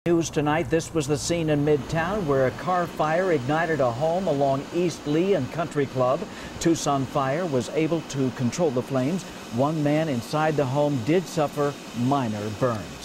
News tonight, this was the scene in Midtown where a car fire ignited a home along East Lee and Country Club. Tucson Fire was able to control the flames. One man inside the home did suffer minor burns.